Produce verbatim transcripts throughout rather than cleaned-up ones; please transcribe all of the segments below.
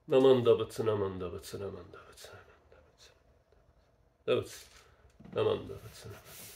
ナマンダブツナマンダブツナマンダブツナマンダブツナマンダブツナマンダブツ。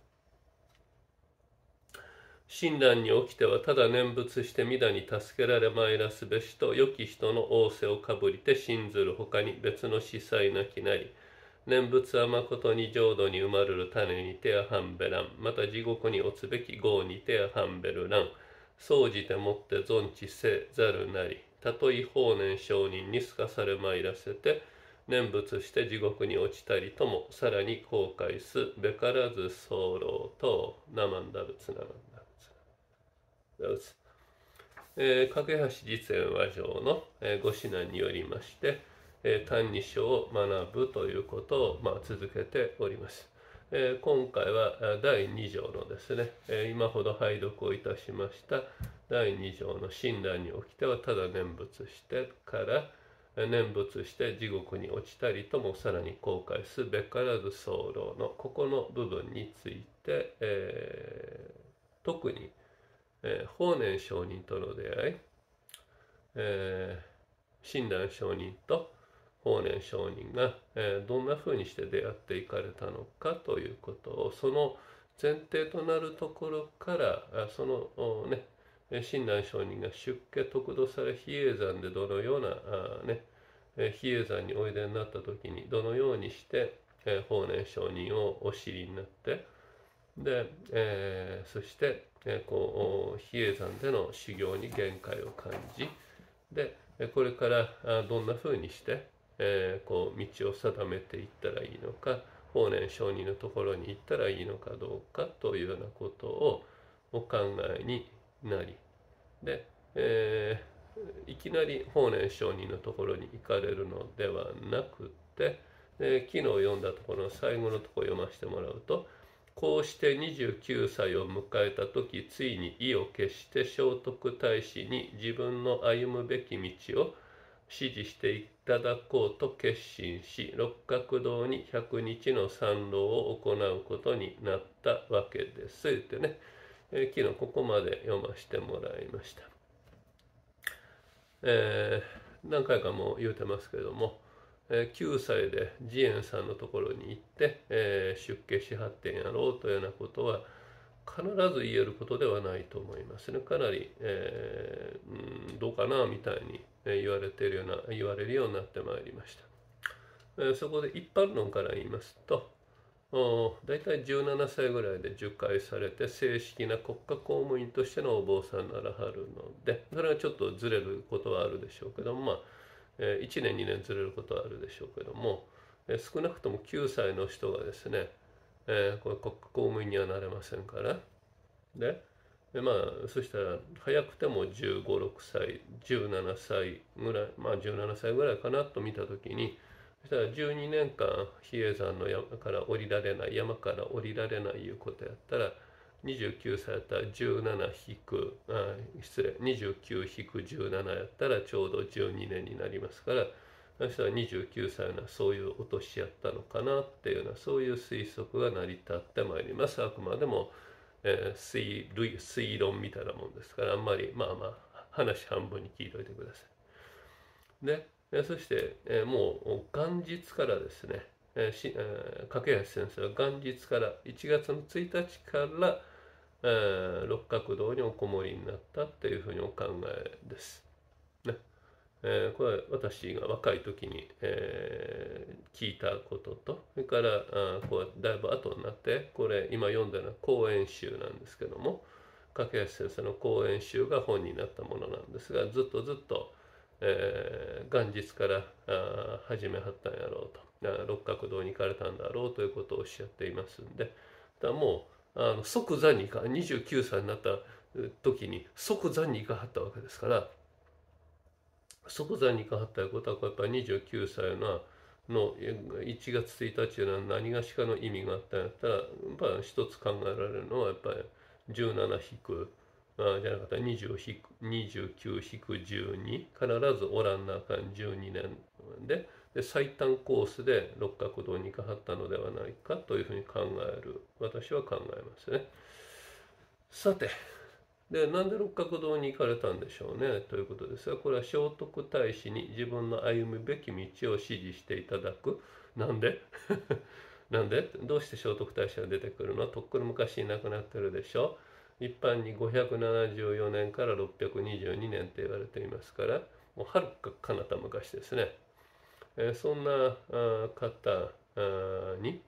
親鸞に起きてはただ念仏して皆に助けられまいらすべしと良き人の仰せをかぶりて信ずるほかに別の司祭なきなり、念仏はまことに浄土に生まれる種にてや半べらん、また地獄に落つべき業にてや半べるらん、総じてもって存知せざるなり、たとえ法然上人にすかされまいらせて、念仏して地獄に落ちたりとも、さらに後悔すべからず候と、ナマンダブツナマンダブツ。えー、架橋実演和上の、えー、ご指南によりまして、えー、歎異抄を学ぶということを、まあ、続けております。えー、今回はだいに条のですね、えー、今ほど拝読をいたしましただいに条の親鸞に起きてはただ念仏してから念仏して地獄に落ちたりともさらに後悔すべからず候のここの部分について、えー、特にえー、法然上人との出会い、えー、親鸞上人と法然上人が、えー、どんなふうにして出会っていかれたのかということをその前提となるところからそのね親鸞上人が出家得度され比叡山でどのようなあ、ね、比叡山においでになった時にどのようにして、えー、法然上人をお知りになってで、えー、そして、えー、こう比叡山での修行に限界を感じでこれからどんなふうにして、えー、こう道を定めていったらいいのか法然上人のところに行ったらいいのかどうかというようなことをお考えになりで、えー、いきなり法然上人のところに行かれるのではなくて、えー、昨日読んだところの最後のところを読ませてもらうとこうしてにじゅうきゅうさいを迎えた時ついに意を決して聖徳太子に自分の歩むべき道を指示していただこうと決心し六角堂にひゃくにちの参籠を行うことになったわけですってね、えー、昨日ここまで読ませてもらいました。えー、何回かもう言うてますけれどもきゅうさいで慈円さんのところに行って、えー、出家しはってんやろうというようなことは必ず言えることではないと思いますね。かなり、えー、うん、どうかなみたいに言われているような言われるようになってまいりました。えー、そこで一般論から言いますと大体じゅうななさいぐらいで受戒されて正式な国家公務員としてのお坊さんにならはるのでそれはちょっとずれることはあるでしょうけどもまあいちねんにねんずれることはあるでしょうけども少なくともきゅうさいの人がですね、えー、これ国家公務員にはなれませんからででまあそしたら早くてもじゅうご、ろくさいじゅうななさいぐらいまあじゅうななさいぐらいかなと見た時にそしたらじゅうにねんかん比叡山の山から降りられない山から降りられないいうことやったらにじゅうきゅうさいやったらじゅうなな引くあ失礼にじゅうきゅう引くじゅうななやったらちょうどじゅうにねんになりますからそしたらにじゅうきゅうさいのそういうお年やったのかなっていうようなそういう推測が成り立ってまいります。あくまでも、えー、推類推論みたいなもんですからあんまりまあまあ話半分に聞いといてください。でそして、えー、もう元日からですね、えーしえー、掛橋先生は元日からいちがつのついたちから、えー、六角堂におこもりになったっていうふうにお考えです。ねえー、これは私が若い時に、えー、聞いたこととそれからあこうだいぶ後になってこれ今読んだのは講演集なんですけども掛橋先生の講演集が本になったものなんですがずっとずっとえー、元日からあ始めはったんやろうと六角堂に行かれたんだろうということをおっしゃっていますんでだもうあの即座ににじゅうきゅうさいになった時に即座に行かはったわけですから即座に行かはったいうことはやっぱりにじゅうきゅうさいののいちがつついたちの何がしかの意味があったんやったらやっぱり一つ考えられるのはやっぱりじゅうなな引くあじゃなかったらにじゅうきゅう引くじゅうに必ずおらんなあかんじゅうにねんでで最短コースで六角堂に行かはったのではないかというふうに考える私は考えますね。さてで、なんで六角堂に行かれたんでしょうねということですが、これは聖徳太子に自分の歩むべき道を指示していただく。なんでなんでどうして聖徳太子が出てくるの？とっくの昔に亡くなってるでしょ。一般にごひゃくななじゅうよねんからろっぴゃくにじゅうにねんって言われていますから、もうはるか彼方昔ですね。えーそんなあ方あに、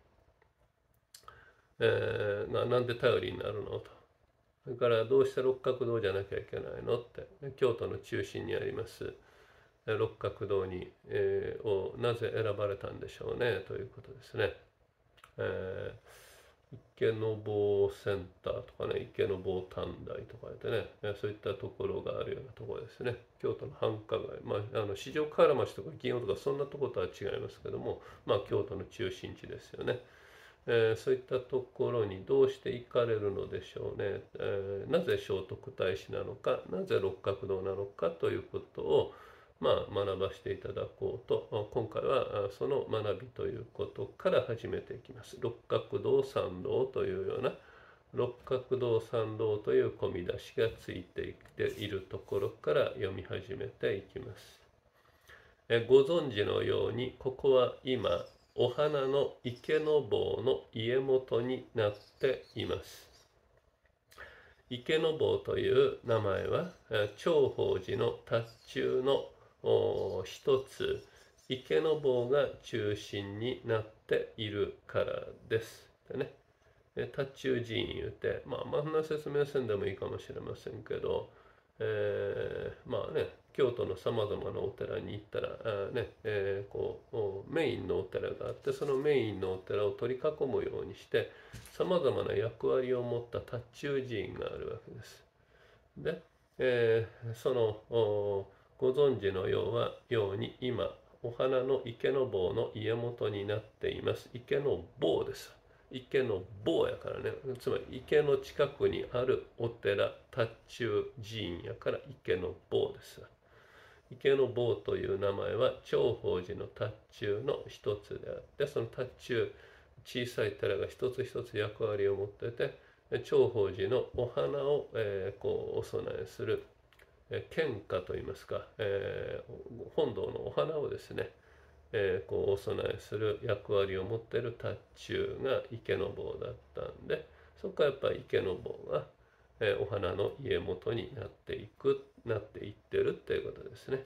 えーがなんで頼りになるのと。それからどうして六角堂じゃなきゃいけないのって、京都の中心にあります六角堂に、えーをなぜ選ばれたんでしょうねということですね。えー池坊センターとかね、池坊短大とかでね、そういったところがあるようなところですね。京都の繁華街、まあ、あの四条河原町とか祇園とかそんなとことは違いますけども、まあ、京都の中心地ですよね。えーそういったところにどうして行かれるのでしょうね。えーなぜ聖徳太子なのか、なぜ六角堂なのかということを、まあ、学ばせていただこうと、今回はその学びということから始めていきます。六角堂参道というような、六角堂参道という込み出しがついていっているところから読み始めていきます。えご存知のように、ここは今、お花の池坊の家元になっています。池坊という名前は、長宝寺の塔中の一つ、池坊が中心になっているからです。でね、塔中寺院言うて、まあ、あんな説明せんでもいいかもしれませんけど、えー、まあね、京都のさまざまなお寺に行ったら、あねえー、こうメインのお寺があって、そのメインのお寺を取り囲むようにしてさまざまな役割を持った塔中寺院があるわけです。で、えー、そのご存知のようはように今お花の池坊の家元になっています。池坊です。池坊やからね、つまり池の近くにあるお寺塔中寺院やから池坊です。池坊という名前は長宝寺の塔中の一つであって、その塔中小さい寺が一つ一つ役割を持ってて、長宝寺のお花を、えー、こうお供えする献花といいますか、えー、本堂のお花をですね、えー、こうお供えする役割を持っている塔中が池坊だったんで、そこからやっぱり池坊が、えー、お花の家元になっていくなっていってるっていうことですね。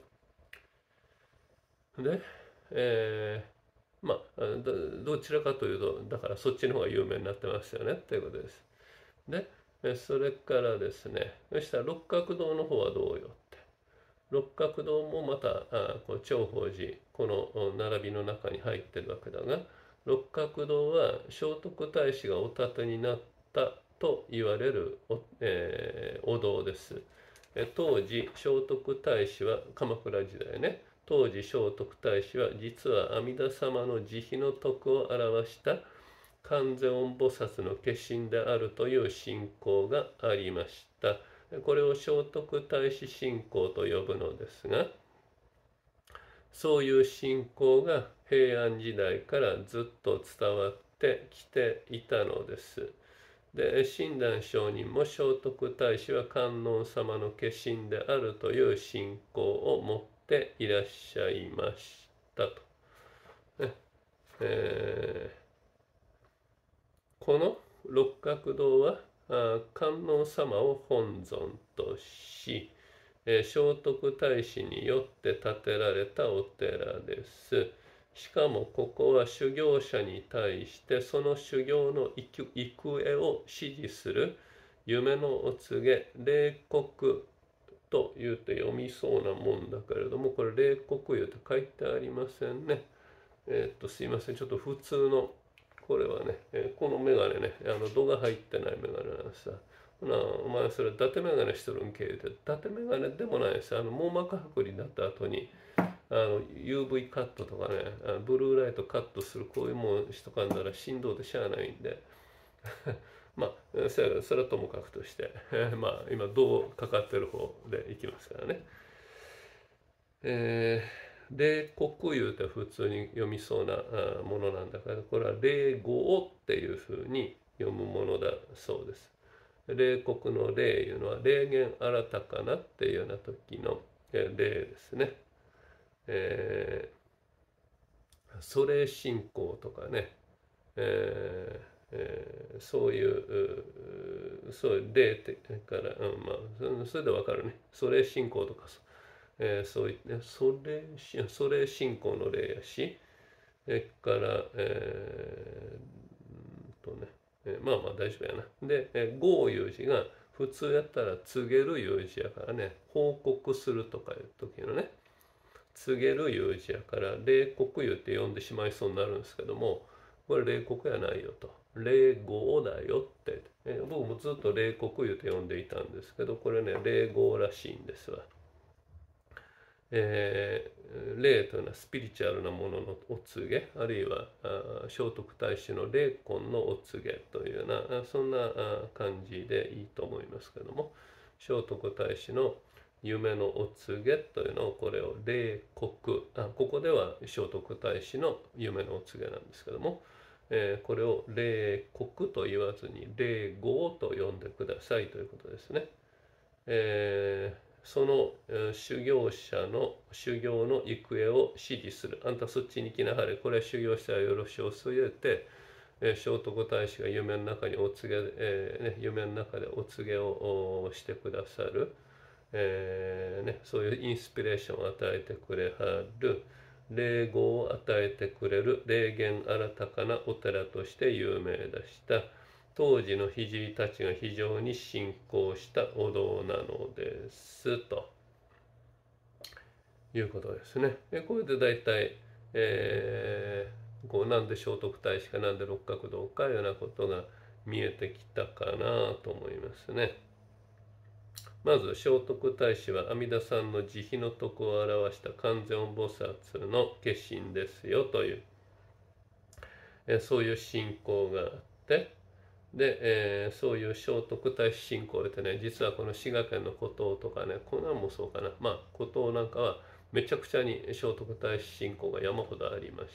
で、えー、まあどどちらかというとだからそっちの方が有名になってますよねっていうことです。でそれからですね、そしたら六角堂の方はどうよって。六角堂もまたあこう長宝寺この並びの中に入ってるわけだが、六角堂は聖徳太子がお建てになったと言われる お,、えーお堂です。当時聖徳太子は鎌倉時代ね、当時聖徳太子は実は阿弥陀様の慈悲の徳を表した観世音菩薩の化身であるという信仰がありました。これを聖徳太子信仰と呼ぶのですが、そういう信仰が平安時代からずっと伝わってきていたのです。で、親鸞上人も聖徳太子は観音様の化身であるという信仰を持っていらっしゃいましたと。ねえーこの六角堂は観音様を本尊とし、聖徳太子によって建てられたお寺です。しかもここは修行者に対してその修行の行方を指示する夢のお告げ、霊告と言うて読みそうなもんだけれども、これ霊告言うて書いてありませんね。えー、っとすいません、ちょっと普通のこれはね、えー、このメガネね、あの度が入ってないメガネなんですさ。ほな、お前それ伊達メガネしとるんけ言うて、伊達メガネでもないです。あの網膜剥離になった後に、あの ユーブイ カットとかね、あのブルーライトカットするこういうもんしとかんだら振動でしゃあないんで、まあ、それそれはともかくとして、まあ今銅かかってる方でいきますからね。えー霊国言うて普通に読みそうなものなんだから、これは霊語っていうふうに読むものだそうです。 霊国の霊いうのは霊言新たかなっていうような時の霊ですね。えー、祖霊信仰とかね、えーえー、そういうそういう霊ってから、うん、まあそれでわかるね。祖霊信仰とか、えー、そういった祖霊祖霊信仰の霊やし、それから、えー、とね、えー、まあまあ大丈夫やな。で、えー、語いう字が普通やったら告げるいう字やからね、報告するとかいう時のね、告げるいう字やから霊国言って呼んでしまいそうになるんですけども、これ霊国やないよと、霊語だよって、えー、僕もずっと霊国言って呼んでいたんですけど、これね霊語らしいんですわ。えー、霊というのはスピリチュアルなもののお告げ、あるいは聖徳太子の霊魂のお告げというような、そんな感じでいいと思いますけども、聖徳太子の夢のお告げというのを、これを霊国、あここでは聖徳太子の夢のお告げなんですけども、えー、これを霊国と言わずに霊語と呼んでくださいということですね。えーその修行者の修行の行方を指示する。あんたそっちに来なはれ。これは修行したらよろしおす言うて、聖徳太子が夢の中にお告げ、えーね、夢の中でお告げをしてくださる、えーね、そういうインスピレーションを与えてくれはる、霊語を与えてくれる霊言新たかなお寺として有名でした。当時の聖たちが非常に信仰したお堂なのですということですね。これで大体、えー、こうなんで聖徳太子かなんで六角堂かいうようなことが見えてきたかなと思いますね。まず聖徳太子は阿弥陀さんの慈悲の徳を表した観世音菩薩の化身ですよという、えそういう信仰があって、で、えー、そういう聖徳太子信仰ってね、実はこの滋賀県の古島とかね、こんなんもそうかな、まあ古島なんかはめちゃくちゃに聖徳太子信仰が山ほどありまして、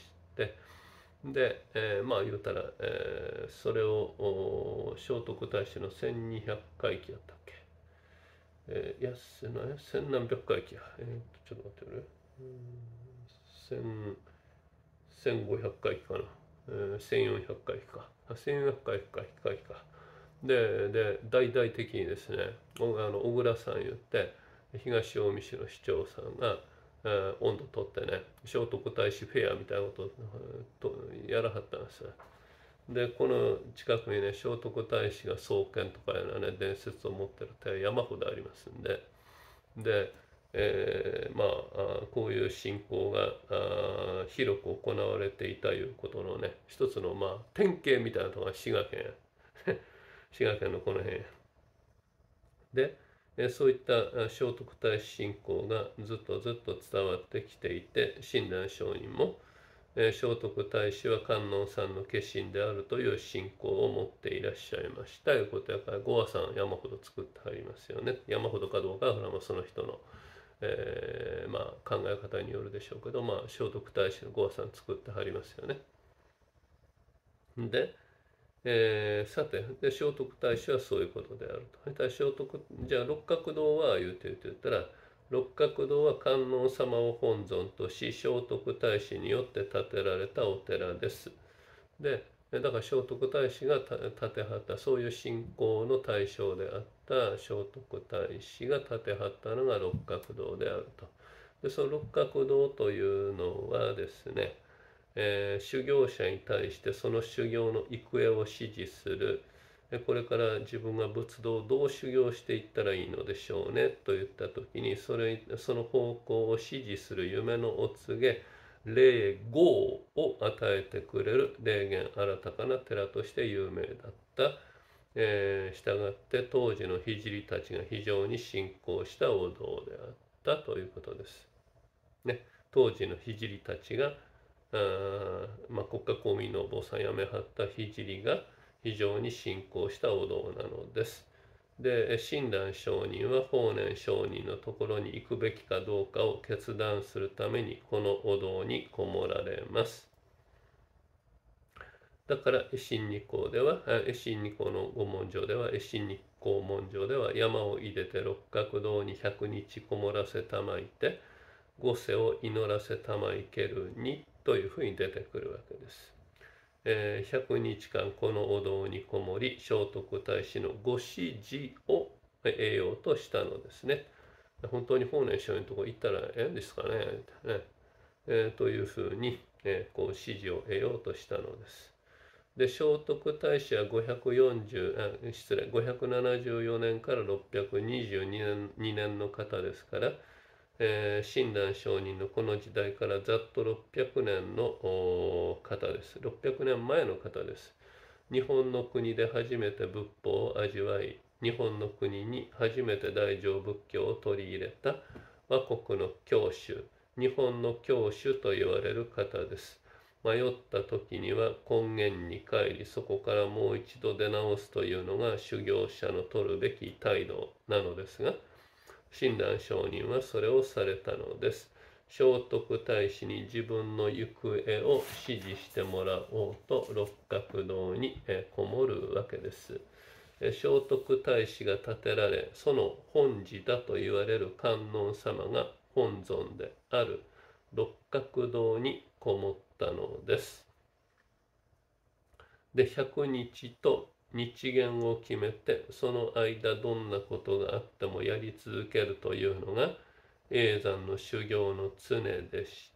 で、えー、まあ言うたら、えー、それを聖徳太子のせんにひゃっかい忌やったっけ、えー、いや、千何百回忌や、えー、ちょっと待ってくれ、せんごひゃっかい忌かな、えー、せんよんひゃっかい忌か、せんよんひゃっかい忌か。で、で、大々的にですね、あの小倉さん言って、東近江市の市長さんが、えー、温度取ってね、聖徳太子フェアみたいなこととやらはったんですよ。で、この近くにね、聖徳太子が創建とかいうようなね、伝説を持ってる寺山ほどありますんで、で、えー、まあこういう信仰があ広く行われていたいうことのね、一つのまあ典型みたいなのが滋賀県や。滋賀県のこの辺で、そういった聖徳太子信仰がずっとずっと伝わってきていて、親鸞上人も聖徳太子は観音さんの化身であるという信仰を持っていらっしゃいましたということやから、ご和さん山ほど作ってはりますよね。山ほどかどうかはその人の、えー、まあ考え方によるでしょうけど、まあ聖徳太子のご和さん作ってはりますよね。で、えー、さて、で聖徳太子はそういうことであると。聖徳じゃあ六角堂は言うて言うて言ったら、六角堂は観音様を本尊とし、聖徳太子によって建てられたお寺です。で、だから聖徳太子が建てはった、そういう信仰の対象であった聖徳太子が建てはったのが六角堂であると。で、その六角堂というのはですね、えー、修行者に対してその修行の行方を指示する、これから自分が仏道をどう修行していったらいいのでしょうねといった時に、それその方向を指示する夢のお告げ、霊語を与えてくれる霊言新たかな寺として有名だった。えー、従って当時の聖たちが非常に信仰したお堂であったということです。ね、当時の聖たちがあまあ、国家公務員のお坊さん辞めはった聖が非常に信仰したお堂なのです。で、親鸞上人は法然上人のところに行くべきかどうかを決断するためにこのお堂にこもられます。 だから絵心二項では、絵心二項の御文書では、絵心二項文書では、山を入れて六角堂に百日こもらせたまいて、御世を祈らせたまいけるにというふうに出てくるわけです。えー、ひゃくにちかんこのお堂にこもり、聖徳太子のご指示を得ようとしたのですね。本当に法然上人のとこ行ったらええんですかね、ねえー、というふうに、えー、こう指示を得ようとしたのです。で、聖徳太子はごひゃくよんじゅう、あ、失礼、ごひゃくななじゅうよねんからろっぴゃくにじゅうにねんの方ですから、えー、親鸞上人のこの時代からざっとろっぴゃくねんの方です。ろっぴゃくねんまえの方です。日本の国で初めて仏法を味わい、日本の国に初めて大乗仏教を取り入れた和国の教主、日本の教主と言われる方です。迷った時には根源に帰り、そこからもう一度出直すというのが修行者の取るべき態度なのですが、親鸞上人はそれをされたのです。聖徳太子に自分の行方を指示してもらおうと六角堂にこもるわけです。聖徳太子が建てられ、その本寺だと言われる観音様が本尊である六角堂にこもったのです。で、ひゃくにちと日限を決めて、その間どんなことがあってもやり続けるというのが叡山の修行の常でして、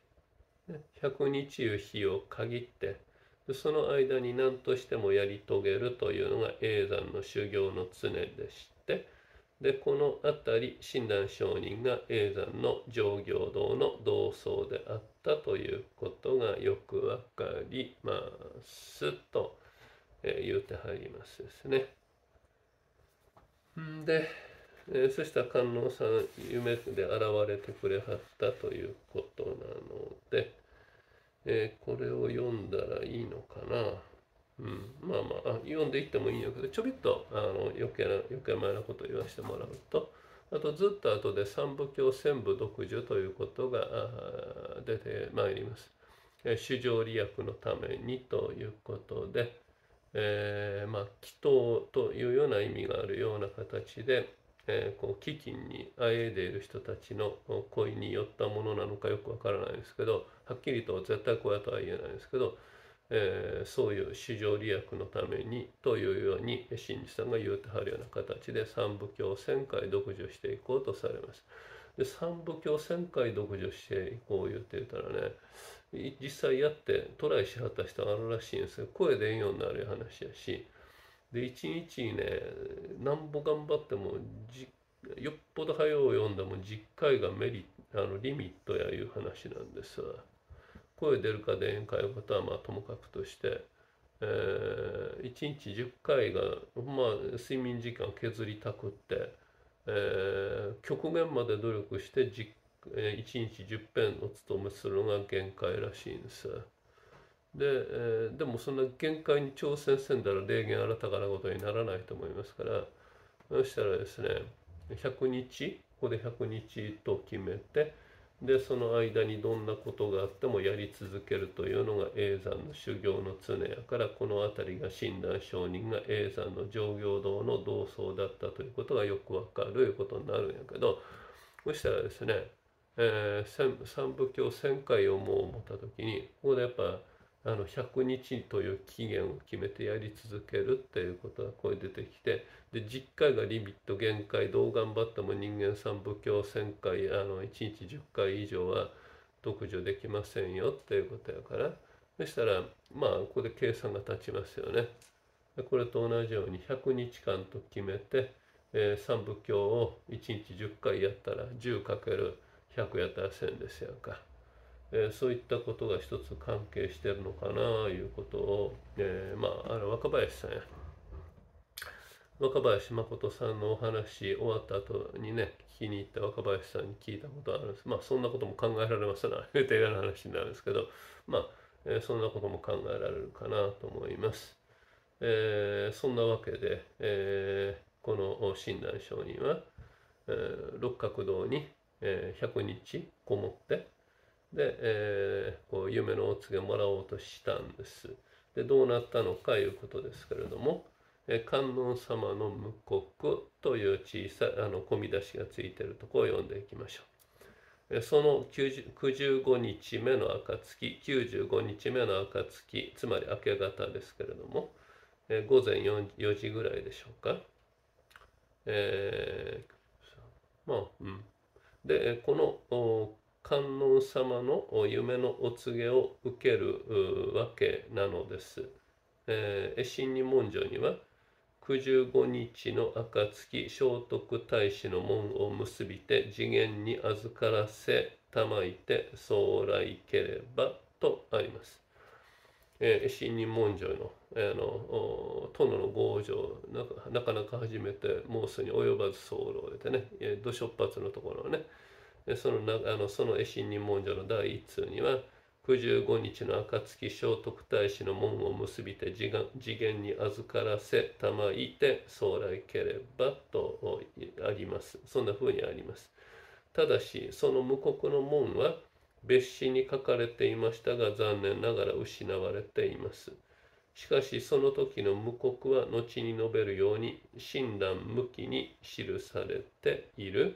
ひゃくにちいう日を限って、その間に何としてもやり遂げるというのが叡山の修行の常でして、で、この辺り、親鸞上人が叡山の上行堂の同窓であったということがよくわかりますと言うてはりますですね。で、えー、そしたら観音さん夢で現れてくれはったということなので、えー、これを読んだらいいのかな。うん、まあまあ、読んでいってもいいんやけど、ちょびっとあの余計な余計前なことを言わせてもらうと、あとずっと後で三部経専部読書ということが出てまいります。主情利益のためにということで、えー、まあ祈祷というような意味があるような形で、えー、こう飢饉にあえいでいる人たちの恋によったものなのかよくわからないですけど、はっきりと絶対こうやとは言えないですけど、えー、そういう主情利益のためにというように真治さんが言うてはるような形で三部経千回読書していこうとされます。で、三部経千回読書していこう言ってたらね、実際やってトライしはった人があるらしいんですけど、声出んようになる話やし、で一日にねなんぼ頑張ってもじよっぽど早う読んでもじっかいがメリあのリミットやいう話なんですわ。声出るか出んかいうことはまあともかくとして、えー、いちにちじゅっかいがまあ睡眠時間削りたくって、えー、極限まで努力してじ、えー、いちにちじゅっぺんお勤めするのが限界らしいんです。で、えー、でもそんな限界に挑戦せんだら霊言新たかなことにならないと思いますから、そしたらですね、ひゃくにち、ここでひゃくにちと決めて、で、その間にどんなことがあってもやり続けるというのが叡山の修行の常やから、この辺りが親鸞上人が叡山の上行堂の同窓だったということがよくわかるということになるんやけど、そしたらですね、えー、三部経千回をもう思った時に、ここでやっぱあのひゃくにちという期限を決めてやり続けるっていうことがこう出てきて、でじゅっかいがリミット限界、どう頑張っても人間三部経千回あのいちにちじゅっかい以上は読書できませんよっていうことやから、そしたらまあここで計算が立ちますよね。でこれと同じようにひゃくにちかんと決めて、えー、三部経をいちにちじゅっかいやったら じゅうかけるひゃく やったらせんですやんか。えー、そういったことが一つ関係してるのかないうことを、えー、まああの若林さんや若林誠さんのお話終わった後にね聞きに行った若林さんに聞いたことあるんです。まあそんなことも考えられますな言うて嫌な話になるんですけど、まあ、えー、そんなことも考えられるかなと思います。えー、そんなわけで、えー、この親鸞上人は、えー、六角堂に、えー、ひゃくにちこもってで、えー、こう夢のお告げもらおうとしたんです。 でどうなったのかいうことですけれども、観音様の無国という小さいあの込み出しがついているところを読んでいきましょう。そのきゅうじゅうごにちめの暁、きゅうじゅうごにちめの暁、つまり明け方ですけれども、午前 よじぐらいでしょうか。えー、まあ、うん。で、この観音様の夢のお告げを受けるわけなのです。えー、親鸞文書には、くじゅうごにちの暁、聖徳太子の門を結びて次元に預からせたまいて将来ければとあります。えー、親鸞文書の、えー、の殿の強情なかなかなか初めて申すに及ばず候でね、えー、土出発のところね、そのあのその親鸞文書の第一通には、くじゅうごにちの暁、聖徳太子の門を結びて次元に預からせたまいて将来ければとあります。そんな風にあります。ただし、その無国の門は別紙に書かれていましたが、残念ながら失われています。しかし、その時の無国は後に述べるように、親鸞無記に記されている。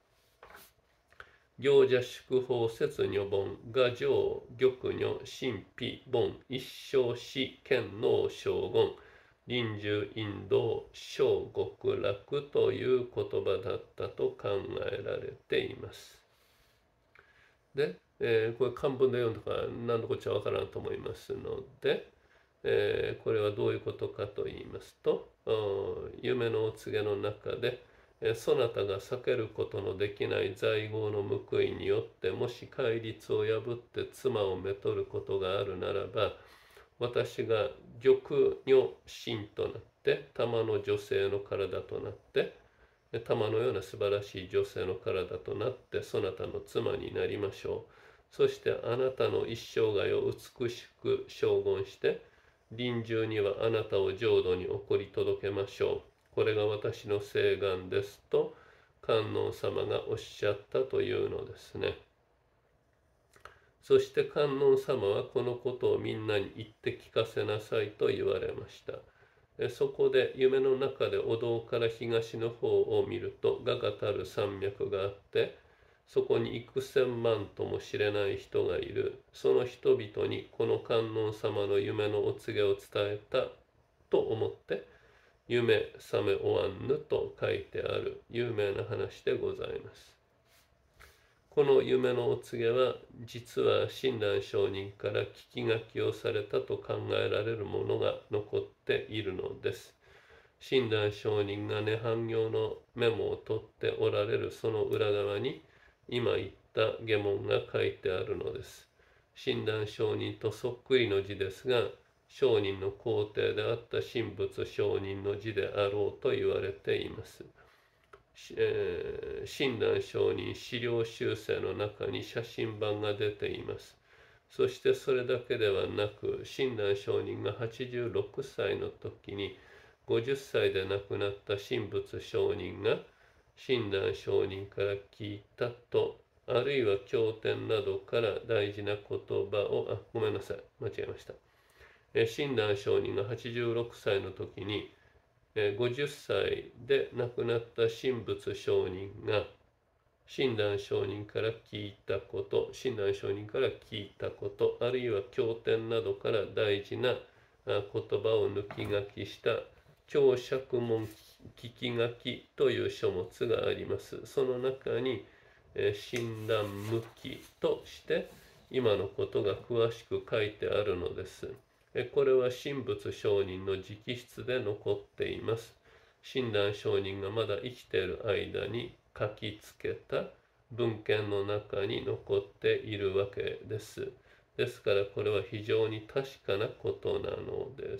行者祝法説如本、画上、玉女、神秘、本、一生死、剣能、将軍、臨終引導、小極楽という言葉だったと考えられています。で、えー、これ漢文で読んだから何のこっちゃわからんと思いますので、えー、これはどういうことかと言いますと、夢のお告げの中で、そなたが避けることのできない在業の報いによってもし戒律を破って妻をめとることがあるならば、私が玉女神となって玉の女性の体となって玉のような素晴らしい女性の体となってそなたの妻になりましょう。そしてあなたの一生涯を美しく将軍して臨終にはあなたを浄土に送り届けましょう。これが私の誓願ですと観音様がおっしゃったというのですね。そして観音様はこのことをみんなに言って聞かせなさいと言われました。そこで夢の中でお堂から東の方を見ると我がたる山脈があって、そこに幾千万とも知れない人がいる。その人々にこの観音様の夢のお告げを伝えたと思って夢覚めおわんぬと書いてある有名な話でございます。この夢のお告げは実は親鸞上人から聞き書きをされたと考えられるものが残っているのです。親鸞上人が涅槃行のメモを取っておられるその裏側に今言った下文が書いてあるのです。親鸞上人とそっくりの字ですが、上人の皇帝であった神仏上人の字であろうと言われています。えー、親鸞上人資料修正の中に写真版が出ています。そしてそれだけではなく、親鸞上人がはちじゅうろくさいの時にごじゅっさいで亡くなった神仏上人が親鸞上人から聞いたと、あるいは経典などから大事な言葉を、あ、ごめんなさい、間違えました。親鸞上人がはちじゅうろくさいの時にごじゅっさいで亡くなった神仏上人が親鸞上人から聞いたこと、親鸞上人から聞いたこと、あるいは経典などから大事な言葉を抜き書きした教釈問聞き書きという書物があります。その中に親鸞無記として今のことが詳しく書いてあるのです。これは神仏上人の直筆で残っています。親鸞上人がまだ生きている間に書きつけた文献の中に残っているわけです。ですからこれは非常に確かなことなのです。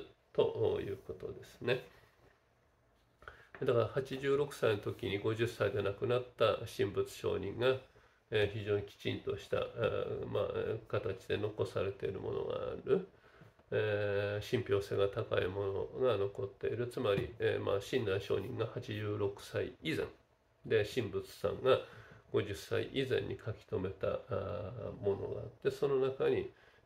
ということですね。だからはちじゅうろくさいの時にごじゅっさいで亡くなった神仏上人が非常にきちんとした、まあ、形で残されているものがある。えー、信憑性が高いものが残っている。つまり、えーまあ、親鸞上人がはちじゅうろくさい以前で神仏さんがごじゅっさい以前に書き留めたものがあって、その中に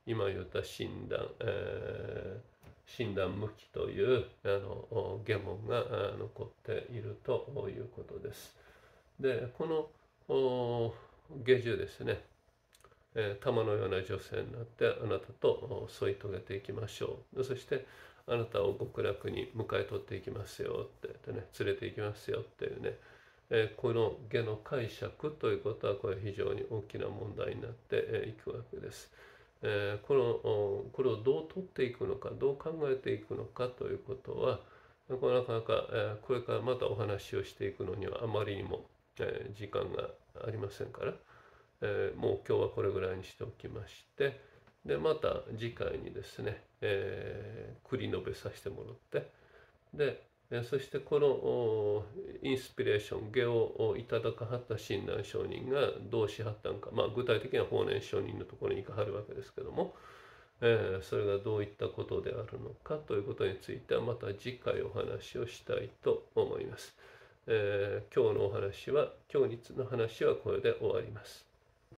今言った診断、えー診断向きというあの疑問が残っているということです。で、この下獣ですね、えー、玉のような女性になってあなたと添い遂げていきましょう。そしてあなたを極楽に迎え取っていきますよって言ってね、連れて行きますよっていうね、えー、この下の解釈ということはこれ非常に大きな問題になっていくわけです。えー、このこれをどう取っていくのか、どう考えていくのかということは、なかなか、えー、これからまたお話をしていくのにはあまりにも、えー、時間がありませんから、えー、もう今日はこれぐらいにしておきまして、でまた次回にですね、えー、繰り述べさせてもらって、でそしてこのインスピレーション、下をいただかはった親鸞上人がどうしはったんか、まあ、具体的には法然上人のところに行かはるわけですけども、えー、それがどういったことであるのかということについてはまた次回お話をしたいと思います。えー、今日のお話は、今日の話はこれで終わります。